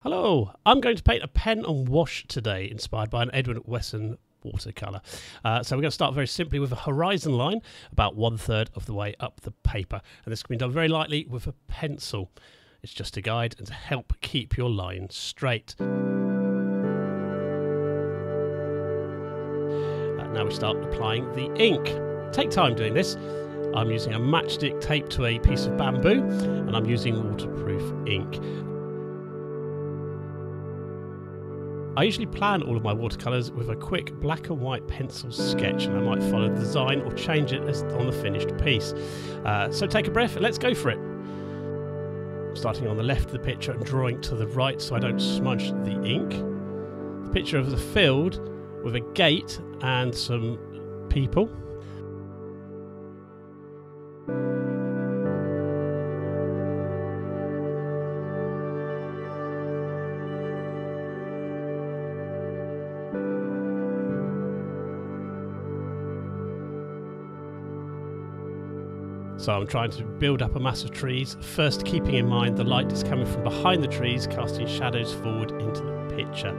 Hello, I'm going to paint a pen on wash today, inspired by an Edward Wesson watercolour. So we're going to start very simply with a horizon line, about 1/3 of the way up the paper. And this can be done very lightly with a pencil. It's just a guide and to help keep your line straight. Now we start applying the ink. Take time doing this. I'm using a matchstick taped to a piece of bamboo and I'm using waterproof ink. I usually plan all of my watercolours with a quick black and white pencil sketch, and I might follow the design or change it as on the finished piece. So take a breath and let's go for it. Starting on the left of the picture and drawing to the right so I don't smudge the ink. The picture of the field with a gate and some people. So I'm trying to build up a mass of trees, first keeping in mind the light is coming from behind the trees, casting shadows forward into the picture.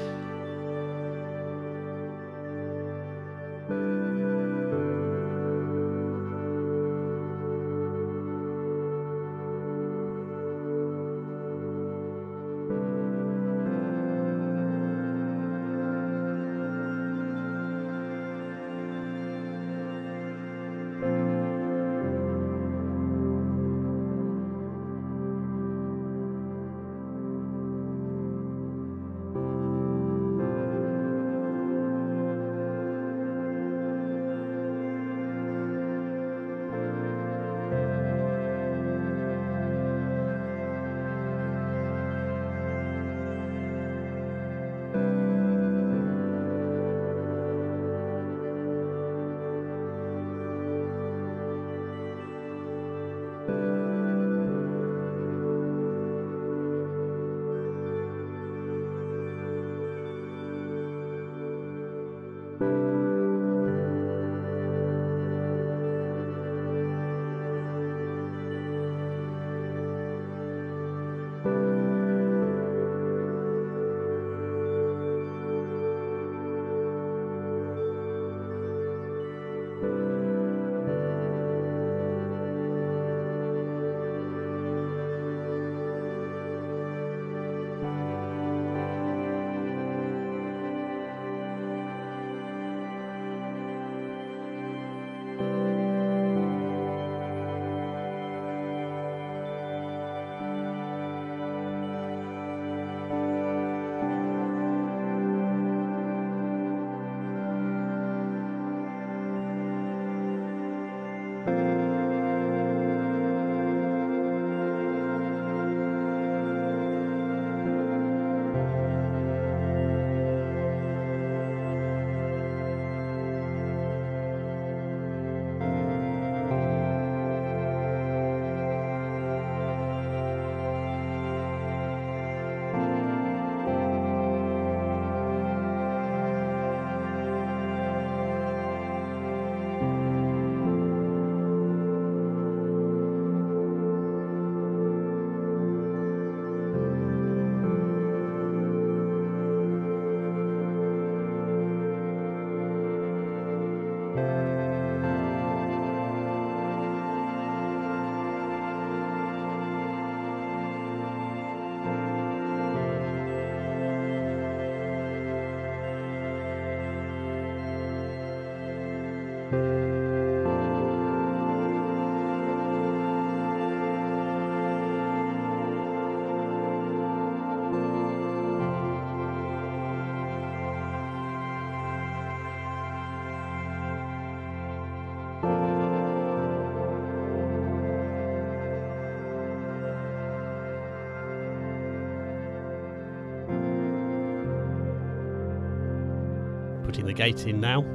Putting the gate in now,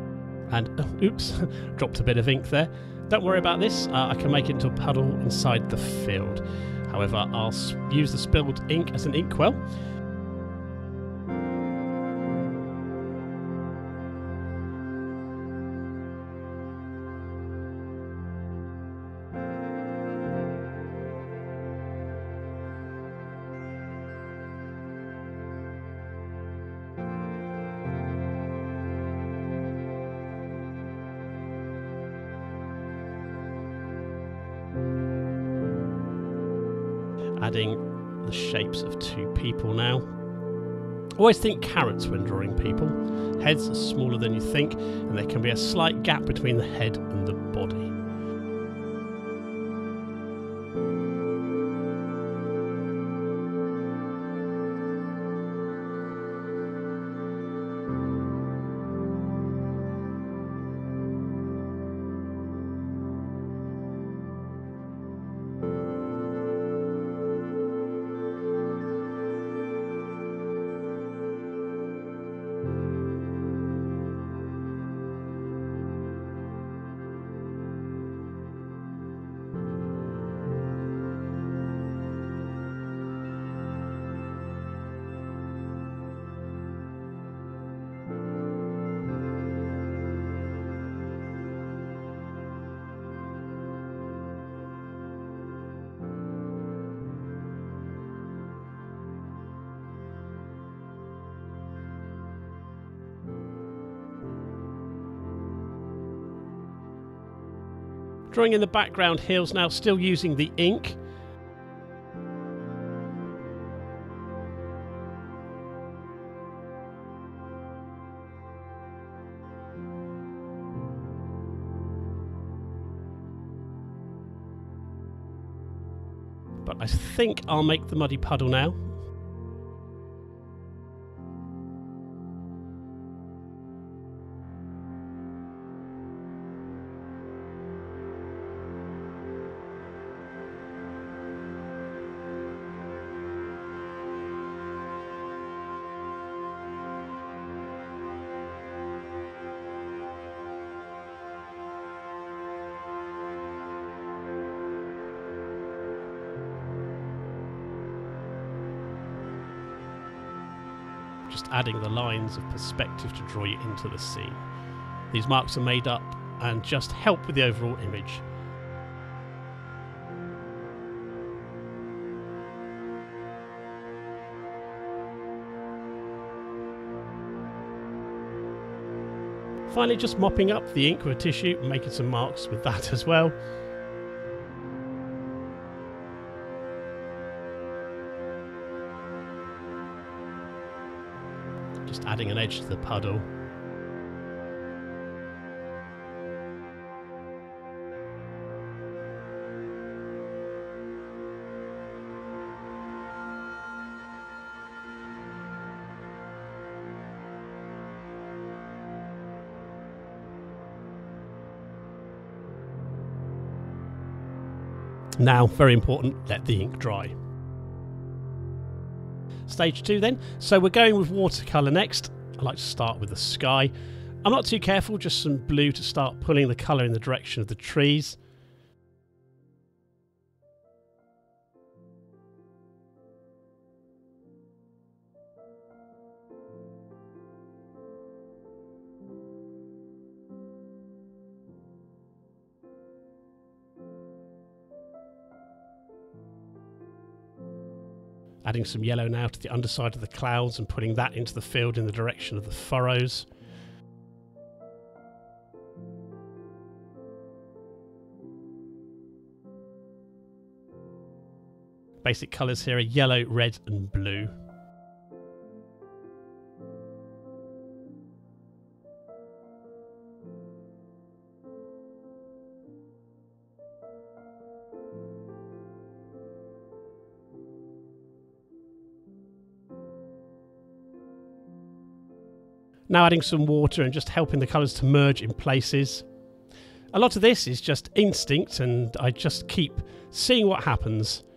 and oops, dropped a bit of ink there. Don't worry about this, I can make it into a puddle inside the field. However, I'll use the spilled ink as an inkwell. Adding the shapes of two people now. Always think carrots when drawing people. Heads are smaller than you think, and there can be a slight gap between the head and the body. Drawing in the background heels now, still using the ink. But I think I'll make the muddy puddle now. Just adding the lines of perspective to draw you into the scene. These marks are made up and just help with the overall image. Finally, just mopping up the ink with a tissue and making some marks with that as well. Just adding an edge to the puddle. Now, very important, let the ink dry. Stage 2 then. So we're going with watercolour next. I like to start with the sky. I'm not too careful, just some blue to start pulling the colour in the direction of the trees. Adding some yellow now to the underside of the clouds and putting that into the field in the direction of the furrows. Basic colours here are yellow, red and blue. Now adding some water and just helping the colours to merge in places. A lot of this is just instinct and I just keep seeing what happens.